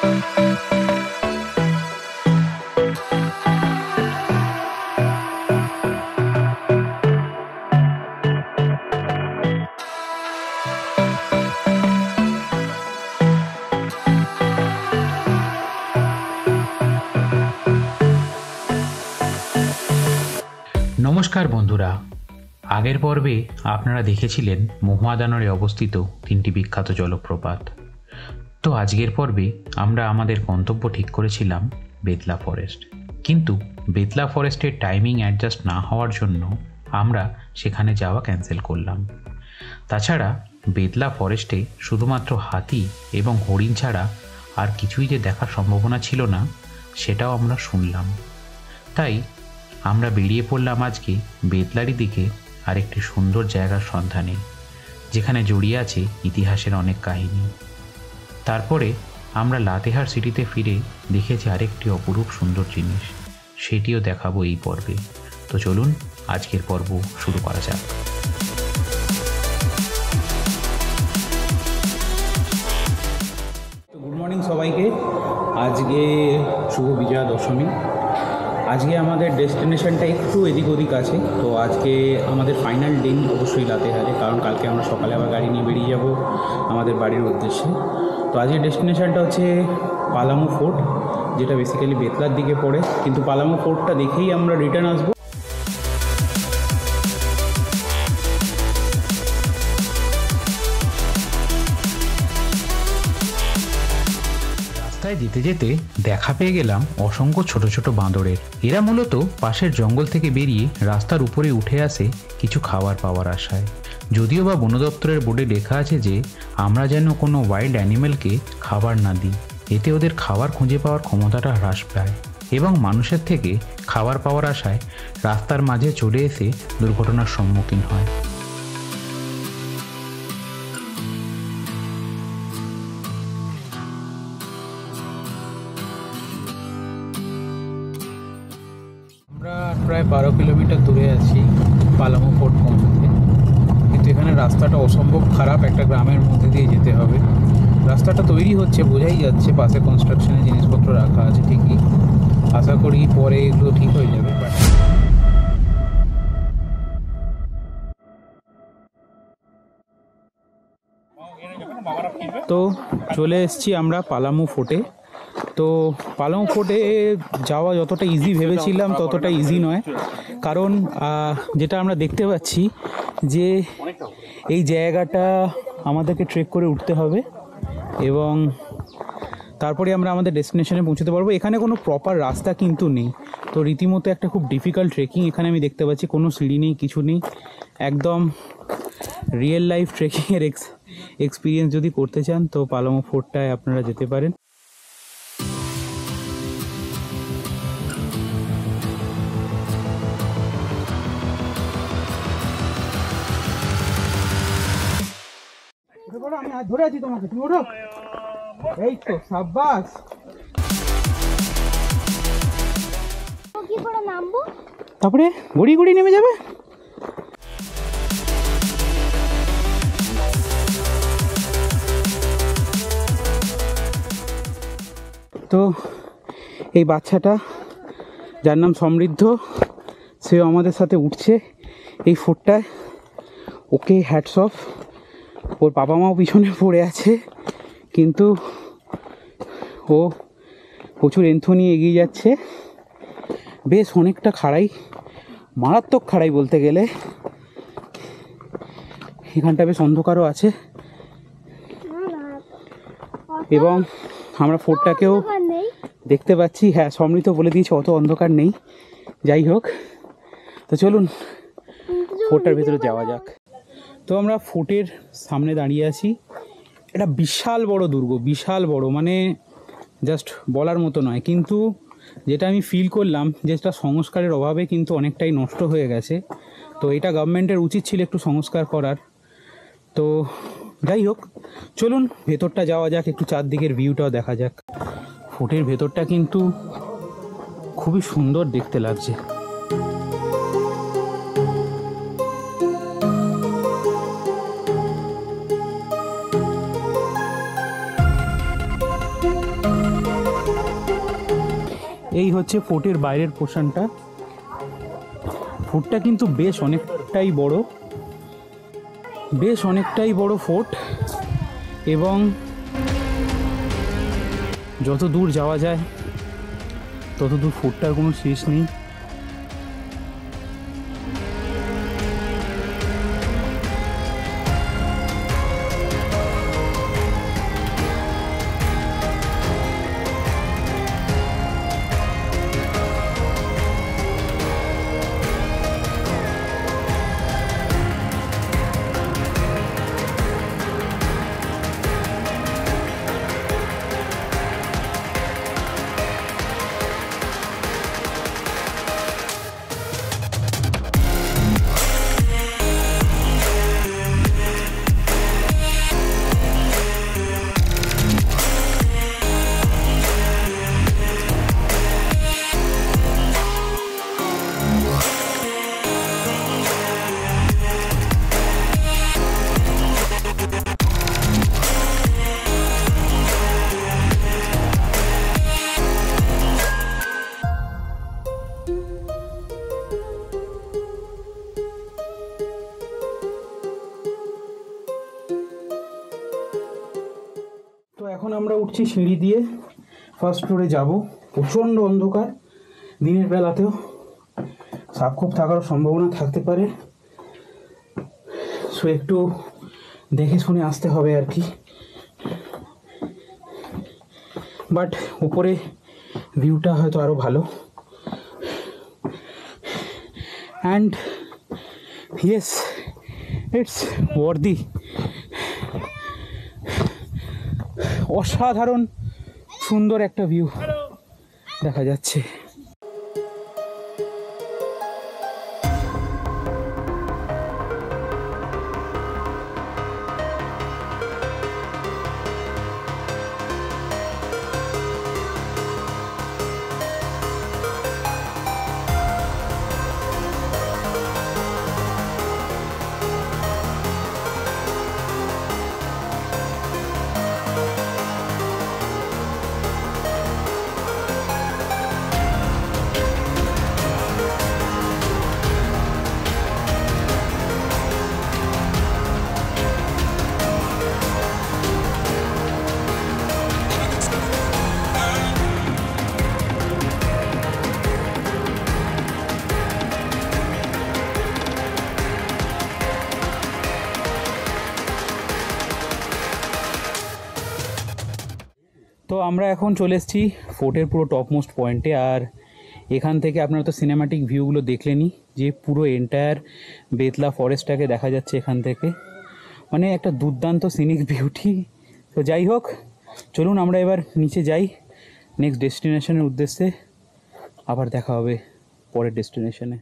নমস্কার বন্ধুরা, আগের পর্বে আপনারা দেখেছিলেন মহুয়াদানরে অবস্থিত তিনটি বিখ্যাত জলপ্রপাত। তো আজকের পর্বে আমরা আমাদের গন্তব্য ঠিক করেছিলাম বেতলা ফরেস্ট, কিন্তু বেতলা ফরেস্টের টাইমিং অ্যাডজাস্ট না হওয়ার জন্য আমরা সেখানে যাওয়া ক্যান্সেল করলাম। তাছাড়া বেতলা ফরেস্টে শুধুমাত্র হাতি এবং হরিণ ছাড়া আর কিছুই যে দেখার সম্ভাবনা ছিল না সেটাও আমরা শুনলাম। তাই আমরা বেরিয়ে পড়লাম আজকে বেতলারই দিকে আরেকটি সুন্দর জায়গার সন্ধানে, যেখানে জড়িয়ে আছে ইতিহাসের অনেক কাহিনী। তারপরে আমরা লাতেহার সিটিতে ফিরে দেখেছি আরেকটি অপরূপ সুন্দর জিনিস, সেটিও দেখাবো এই পর্বে। তো চলুন আজকের পর্ব শুরু করা যাক। গুড মর্নিং সবাইকে। আজকে শুভ বিজয়া দশমী। আজকে আমাদের ডেস্টিনেশনটা একটু এদিক ওদিক আছে, তো আজকে আমাদের ফাইনাল দিন অবশ্যই লাতেহারে, কারণ কালকে আমরা সকালে আবার গাড়ি নিয়ে বেরিয়ে যাব আমাদের বাড়ির উদ্দেশ্যে। তো আজকের ডেস্টিনেশনটা হচ্ছে পালামু ফোর্ট, যেটা বেসিক্যালি বেতলার দিকে পড়ে, কিন্তু পালামু ফোর্টটা দেখেই আমরা রিটার্ন আসবো। রাস্তায় যেতে যেতে দেখা পেয়ে গেলাম অসংখ্য ছোট ছোট বাঁদরের। এরা মূলত পাশের জঙ্গল থেকে বেরিয়ে রাস্তার উপরে উঠে আসে কিছু খাবার পাওয়ার আশায়। যদিও বা বন দপ্তরের বোর্ডে লেখা আছে যে আমরা যেন কোনো ওয়াইল্ড অ্যানিমেলকে খাবার না দিই, এতে ওদের খাবার খুঁজে পাওয়ার ক্ষমতাটা হ্রাস পায় এবং মানুষের থেকে খাবার পাওয়ার আশায় রাস্তার মাঝে চলে এসে দুর্ঘটনার সম্মুখীন হয়। আমরা প্রায় 12 কিলোমিটার দূরে আছি পালামু ফোর্ট পৌঁছতে, কিন্তু এখানে রাস্তাটা অসম্ভব খারাপ, একটা গ্রামের মধ্যে দিয়ে যেতে হবে। রাস্তাটা তৈরি হচ্ছে, বোঝাই যাচ্ছে, পাশে কনস্ট্রাকশনের জিনিসপত্র রাখা আছে ঠিকই। আশা করি পরে এগুলো ঠিক হয়ে যাবে। তো চলে এসেছি আমরা পালামু ফোর্টে। তো পালামু ফোর্টে যাওয়া যতটা ইজি ভেবেছিলাম ততটা ইজি নয়, কারণ যেটা আমরা দেখতে পাচ্ছি যে এই জায়গাটা আমাদেরকে ট্রেক করে উঠতে হবে এবং তারপরে আমরা আমাদের ডেস্টিনেশনে পৌঁছতে পারবো। এখানে কোনো প্রপার রাস্তা কিন্তু নেই, তো রীতিমতো একটা খুব ডিফিকাল্ট ট্রেকিং এখানে আমি দেখতে পাচ্ছি। কোনো সিঁড়ি নেই, কিছু নেই, একদম রিয়েল লাইফ ট্রেকিংয়ের এক্সপিরিয়েন্স যদি করতে চান তো পালামু ফোর্টটায় আপনারা যেতে পারেন। আমি হাত ধরে আছি তোমাকে, তুমি ওঠো। এই তো সাব্বাস। তারপরে গড়ি গড়ি নেমে যাবে। তো এই বাচ্চাটা, যার নাম সমৃদ্ধ, সেও আমাদের সাথে উঠছে এই ফোর্টটায়। ওকে হ্যাটস অফ। ওর বাবা মাও পিছনে পড়ে আছে, কিন্তু ও প্রচুর এন্থু নিয়ে এগিয়ে যাচ্ছে। বেশ অনেকটা খাড়াই, মারাত্মক খাড়াই বলতে গেলে। এখানটা বেশ অন্ধকারও আছে এবং আমরা ফোর্টটাকেও দেখতে পাচ্ছি। হ্যাঁ, সমৃদ্ধ বলে দিয়েছে অত অন্ধকার নেই। যাই হোক, তো চলুন ফোর্টটার ভেতরে যাওয়া যাক। তো আমরা ফোর্টের সামনে দাঁড়িয়ে আছি। এটা বিশাল বড় দুর্গ, বিশাল বড়, মানে জাস্ট বলার মতো নয়। কিন্তু যেটা আমি ফিল করলাম যেটা সংস্কারের অভাবে কিন্তু অনেকটাই নষ্ট হয়ে গেছে। তো এটা গভর্নমেন্টের উচিত ছিল একটু সংস্কার করার। তো যাই হোক, চলুন ভেতরটা যাওয়া যাক, একটু চারদিকের ভিউটাও দেখা যাক। ফোর্টের ভেতরটা কিন্তু খুবই সুন্দর দেখতে লাগছে। এই হচ্ছে ফোর্টের বাইরের পোর্শনটা। ফোর্টটা কিন্তু বেশ অনেকটাই বড় ফোর্ট, এবং যত দূর যাওয়া যায় তত দূর ফোর্টটার কোনো শেষ নেই। তো এখন আমরা উঠছি সিঁড়ি দিয়ে, ফার্স্ট ফ্লোরে যাব। প্রচণ্ড অন্ধকার, দিনের বেলাতেও সাপখোপ থাকার সম্ভাবনা থাকতে পারে, সো একটু দেখে শুনে আসতে হবে আর কি। বাট উপরে ভিউটা হয়তো আরও ভালো। And yes, it's worthy. অসাধারণ সুন্দর একটা ভিউ দেখা যাচ্ছে। তো আমরা এখন চলে এসেছি ফোর্টের পুরো টপমোস্ট পয়েন্টে। আর এখান থেকে আপনারা তো সিনেম্যাটিক ভিউগুলো দেখলেনই, যে পুরো এন্টায়ার বেতলা ফরেস্টটাকে দেখা যাচ্ছে এখান থেকে, মানে একটা দুর্দান্ত সিনিক বিউটি। তো যাই হোক, চলুন আমরা এবার নিচে যাই নেক্সট ডেস্টিনেশনের উদ্দেশ্যে। আবার দেখা হবে পরের ডেস্টিনেশনে।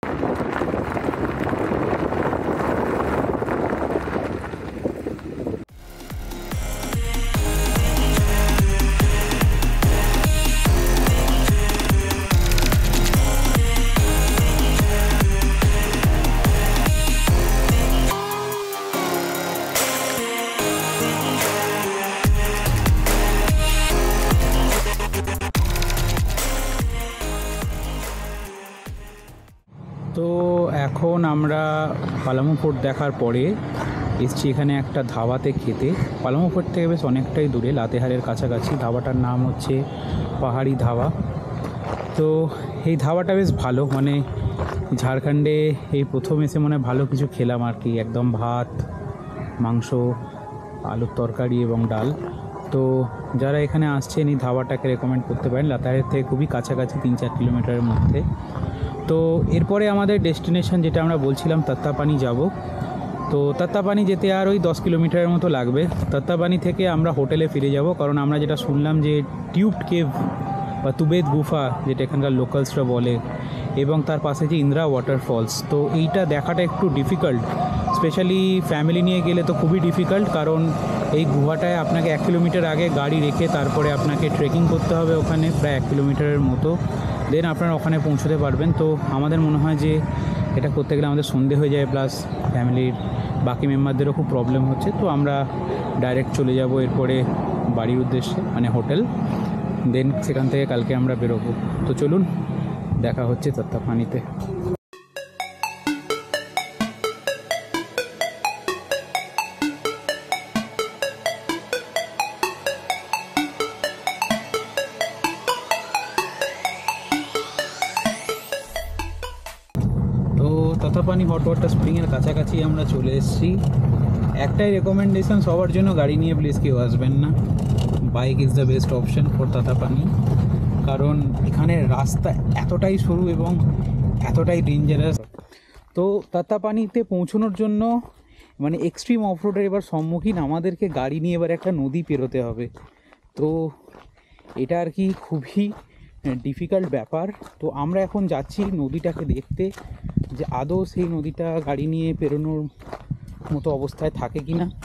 তো এখন আমরা পালামু ফোর্ট দেখার পরে এসছি এখানে একটা ধাবাতে খেতে। পালামু ফোর্ট থেকে বেশ অনেকটাই দূরে, লাতেহারের কাছাকাছি। ধাবাটার নাম হচ্ছে পাহাড়ি ধাবা। তো এই ধাবাটা বেশ ভালো, মানে ঝাড়খণ্ডে এই প্রথম এসে মনে ভালো কিছু খেলাম আর কি। একদম ভাত, মাংস, আলুর তরকারি এবং ডাল। তো যারা এখানে আসছেন এই ধাবাটাকে রেকমেন্ড করতে পারেন। লাতেহারের থেকে খুবই কাছাকাছি, 3-4 কিলোমিটারের মধ্যে। তো এরপরে আমাদের ডেস্টিনেশন যেটা আমরা বলছিলাম, তত্তাপানি যাব। তো তত্তাপানি যেতে আর ওই 10 কিলোমিটারের মতো লাগবে। তত্তাপানি থেকে আমরা হোটেলে ফিরে যাব, কারণ আমরা যেটা শুনলাম যে টিউবড কেভ বা তুবেদ গুফা, যেটা এখানকার লোকালসরা বলে, এবং তার পাশে যে ইন্দ্রা ওয়াটারফলস, তো এইটা দেখাটা একটু ডিফিকাল্ট। স্পেশালি ফ্যামিলি নিয়ে গেলে তো খুবই ডিফিকাল্ট, কারণ এই গুহাটায় আপনাকে 1 কিলোমিটার আগে গাড়ি রেখে তারপরে আপনাকে ট্রেকিং করতে হবে ওখানে প্রায় 1 কিলোমিটারের মতো, দেন আপনারা ওখানে পৌঁছতে পারবেন। তো আমাদের মনে হয় যে এটা করতে গেলে আমাদের সন্ধে হয়ে যায়, প্লাস ফ্যামিলির বাকি মেম্বারদেরও খুব প্রবলেম হচ্ছে। তো আমরা ডাইরেক্ট চলে যাব এরপরে বাড়ির উদ্দেশ্যে, মানে হোটেল। দেন সেখান থেকে কালকে আমরা বেরোবো। তো চলুন, দেখা হচ্ছে তত্ত্বাপানিতে। তো তত্ত্বাপানি হট ওয়াটার স্প্রিংয়ের কাছাকাছি আমরা চলে এসেছি। একটাই রেকমেন্ডেশন সবার জন্য, গাড়ি নিয়ে প্লিজ কেউ আসবেন না। Bike is the best option for Tattapani, কারণ এখানে রাস্তা এতটাই সরু এবং এতটাই ডেঞ্জারাস। তো তত্ত্বাপানিতে পৌঁছানোর জন্য মানে এক্সট্রিম অফরোডের এবার সম্মুখীন আমাদেরকে গাড়ি নিয়ে এবার একটা নদী পেরোতে হবে। তো এটা আর কি খুবই ডিফিকাল্ট ব্যাপার। তো আমরা এখন যাচ্ছি নদীটাকে দেখতে, যে আদৌ সেই নদীটা গাড়ি নিয়ে পেরোনোর মতো অবস্থায় থাকে কি না।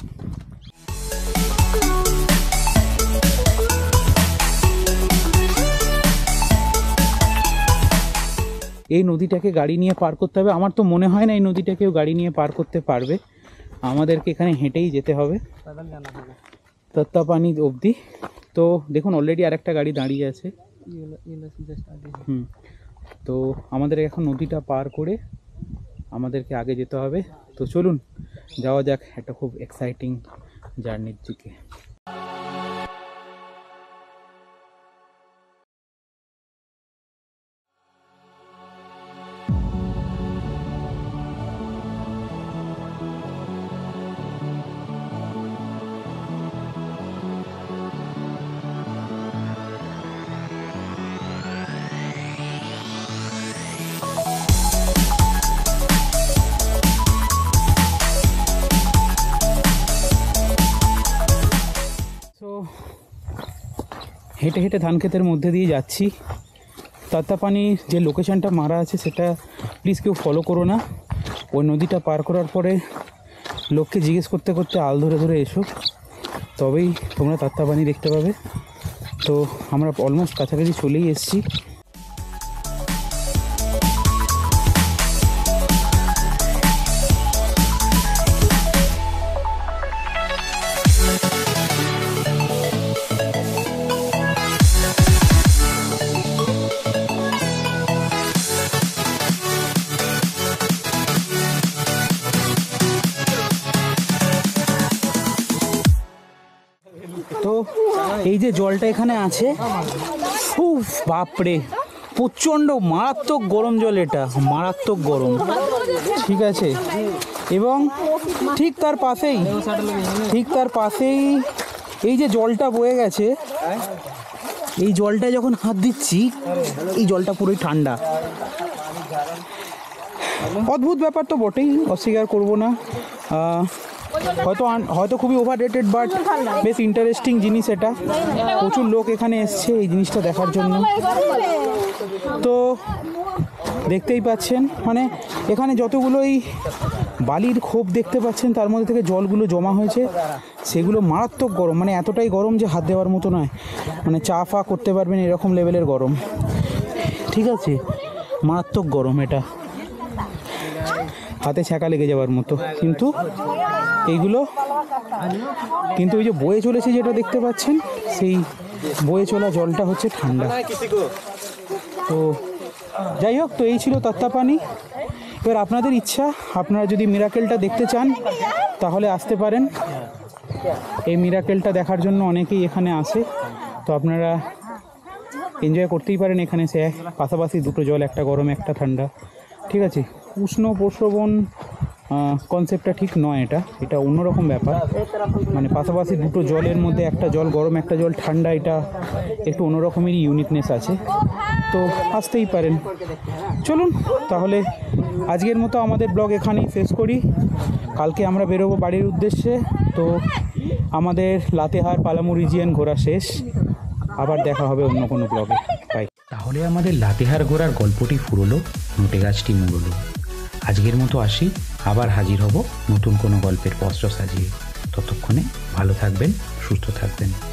এই নদীটাকে গাড়ি নিয়ে পার করতে হবে। আমার তো মনে হয় না এই নদীটা কেউ গাড়ি নিয়ে পার করতে পারবে, আমাদেরকে এখানে হেঁটেই যেতে হবে তত্ত্বাপানি অবধি। তো দেখুন অলরেডি আরেকটা গাড়ি দাঁড়িয়ে আছে। তো আমাদের এখন নদীটা পার করে আমাদেরকে আগে যেতে হবে। তো চলুন যাওয়া যাক একটা খুব এক্সাইটিং জার্নির দিকে। হেঁটে হেঁটে ধান ক্ষেতের মধ্যে দিয়ে যাচ্ছি। তত্ত্বাপানির যে লোকেশানটা মারা আছে সেটা প্লিজ কেউ ফলো করো না। ওই নদীটা পার করার পরে লোককে জিজ্ঞেস করতে করতে আল ধরে ধরে এসো, তবেই তোমরা তত্ত্বাপানি দেখতে পাবে। তো আমরা অলমোস্ট কাছাকাছি চলেই এসেছি। তো এই যে জলটা এখানে আছে, উফ বাপরে, প্রচণ্ড মারাত্মক গরম জল, এটা মারাত্মক গরম, ঠিক আছে। এবং ঠিক তার পাশেই এই যে জলটা বয়ে গেছে, এই জলটা যখন হাত দিচ্ছি এই জলটা পুরোই ঠান্ডা। অদ্ভুত ব্যাপার তো বটেই, অস্বীকার করবো না। হয়তো খুবই ওভার রেটেড, বাট বেশ ইন্টারেস্টিং জিনিস এটা। প্রচুর লোক এখানে এসছে এই জিনিসটা দেখার জন্য। তো দেখতেই পাচ্ছেন, মানে এখানে যতগুলোই বালির খোপ দেখতে পাচ্ছেন তার মধ্যে থেকে জলগুলো জমা হয়েছে, সেগুলো মারাত্মক গরম, মানে এতটাই গরম যে হাত দেওয়ার মতো নয়, মানে চা ফা করতে পারবেন এরকম লেভেলের গরম, ঠিক আছে। মারাত্মক গরম, এটা হাতে ছ্যাঁকা লেগে যাওয়ার মতো। কিন্তু ওই যে বয়ে চলেছে যেটা দেখতে পাচ্ছেন, সেই বয়ে চলা জলটা হচ্ছে ঠান্ডা। তো যাই হোক, তো এই ছিল তত্ত্বাপানি। এবার আপনাদের ইচ্ছা, আপনারা যদি মিরাকেলটা দেখতে চান তাহলে আসতে পারেন। এই মিরাকেলটা দেখার জন্য অনেকেই এখানে আসে, তো আপনারা এনজয় করতেই পারেন এখানে এসে। পাশাপাশি দুটো জল, একটা গরম একটা ঠান্ডা, ঠিক আছে। উষ্ণ প্রস্রবণ কনসেপ্টটা ঠিক নয়, এটা অন্যরকম ব্যাপার। মানে পাশাপাশি দুটো জলের মধ্যে একটা জল গরম একটা জল ঠান্ডা, এটা একটু অন্যরকমেরই ইউনিকনেস আছে। তো আসতেই পারেন। চলুন তাহলে আজকের মতো আমাদের ব্লগ এখানেই শেষ করি। কালকে আমরা বেরোবো বাড়ির উদ্দেশ্যে। তো আমাদের লাতেহার পালামু রিজিয়ন ঘোরা শেষ, আবার দেখা হবে অন্য কোনো ব্লগে। বাই। তাহলে আমাদের লাতেহার ঘোরার গল্পটি ফুরলো, নোটে গাছটি মুড়লো। আজকের মতো আসি, আবার হাজির হব নতুন কোনো গল্পের পত্র সাজিয়ে। ততক্ষণে ভালো থাকবেন, সুস্থ থাকবেন।